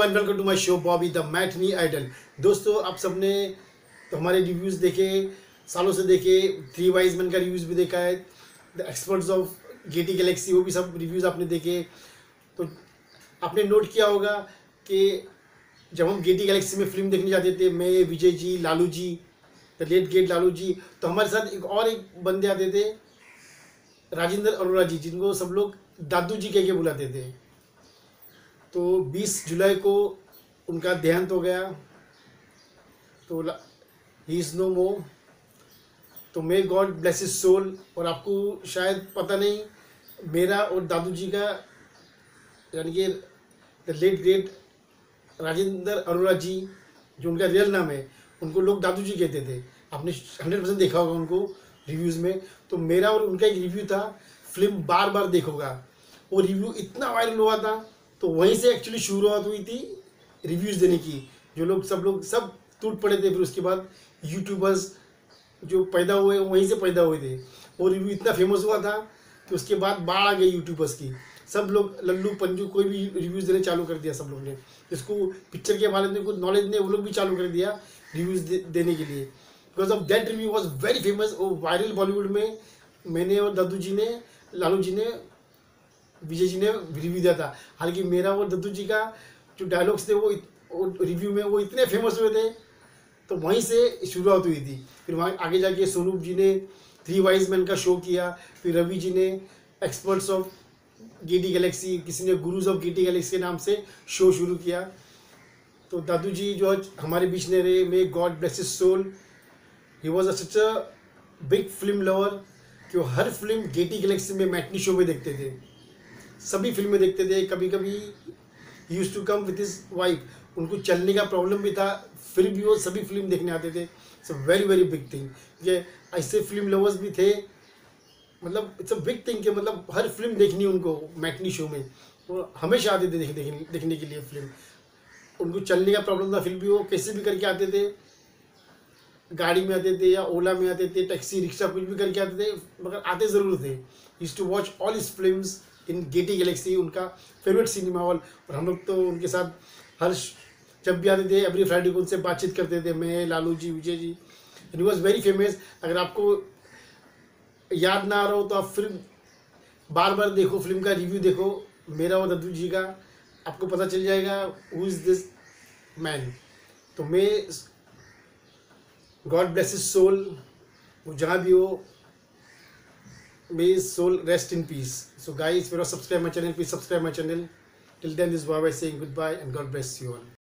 And welcome to my show Bobby the matinee idol. दोस्तों, आप सबने तो हमारे रिव्यूज़ देखे, सालों से देखे। थ्री वाइज मैन का रिव्यूज़ भी देखा है, the experts of Gaiety Galaxy, वो भी सब रिव्यूज़ आपने देखे। तो आपने नोट किया होगा कि जब हम गेटी गैलेक्सी में फिल्म देखने जाते थे, मैं, Vijay ji, Lalu ji, the late great Lalu ji, तो हमारे साथ एक बंदे आते थे, राजेंद्र अरोड़ा जी, जिनको सब लोग दादू जी कह के बुलाते थे। तो 20 जुलाई को उनका देहांत हो गया, तो ही इज़ नो मोर। तो may God bless his soul. और आपको शायद पता नहीं, मेरा और दादू जी का, यानी कि the late great Rajendra Arora ji, जो उनका रियल नाम है, उनको लोग दादू जी कहते थे। आपने 100% देखा होगा उनको रिव्यूज़ में। तो मेरा और उनका एक रिव्यू था, फिल्म बार बार देखोगा। वो रिव्यू इतना वायरल हुआ था, तो वहीं से एक्चुअली शुरुआत हुई थी रिव्यूज़ देने की। जो लोग सब टूट पड़े थे। फिर उसके बाद यूट्यूबर्स जो पैदा हुए वहीं से पैदा हुए थे। वो रिव्यू इतना फेमस हुआ था कि उसके बाद बाढ़ आ गई यूट्यूबर्स की। सब लोग लल्लू पंजू कोई भी रिव्यूज़ देने चालू कर दिया। सब लोग ने, जिसको पिक्चर के बारे में कुछ नॉलेज नहीं, वो लोग भी चालू कर दिया रिव्यूज़ देने के लिए। Because of that review was very famous. वो वायरल बॉलीवुड में मैंने और दादू जी ने, लालू जी ने, विजय जी ने रिव्यू दिया था। हालांकि मेरा और दद्दू जी का जो डायलॉग्स थे वो रिव्यू में वो इतने फेमस हुए थे, तो वहीं से शुरुआत हुई थी। फिर वहाँ आगे जाके सोनू जी ने थ्री वाइज मैन का शो किया। फिर रवि जी ने एक्सपर्ट्स ऑफ गेटी गैलेक्सी, किसी ने गुरुज ऑफ गेटी गैलेक्सी के नाम से शो शुरू किया। तो दादू जी जो हमारे बीच ने रहे, may God bless his soul. He was such a big film lover कि वो हर फिल्म गेटी गैलेक्सी में मैटनी शो में देखते थे, सभी फिल्में देखते थे। कभी कभी use to come with his wife. उनको चलने का प्रॉब्लम भी था, फिर भी वो सभी फिल्म देखने आते थे। It's a very very big thing. ये ऐसे फिल्म लवर्स भी थे, मतलब इट्स अ बिग थिंग कि मतलब हर फिल्म देखनी उनको मैटनी शो में। वो हमेशा आते थे देखने के लिए फिल्म। उनको चलने का प्रॉब्लम था, फिर भी वो कैसे भी करके आते थे। गाड़ी में आते थे या ओला में आते थे, टैक्सी रिक्शा कुछ भी करके आते थे, मगर आते ज़रूर थे। Used to watch all his films in Gaiety Galaxy, उनका फेवरेट सिनेमा हॉल। और हम लोग तो उनके साथ जब भी आते थे एवरी फ्राइडे को उनसे बातचीत करते थे, मैं, Lalu ji, Vijay ji. And he was very famous. अगर आपको याद ना आ रहा हो तो आप फिल्म बार बार देखो, फिल्म का रिव्यू देखो मेरा और दद्दू जी का, आपको पता चल जाएगा हु इज़ दिस मैन। तो मैं गॉड ब्लेस हिज सोल, वो जहाँ भी हो, may his soul rest in peace. So guys, if you are not subscribe my channel, please subscribe my channel. Till then, this is Baba saying goodbye and God bless you all.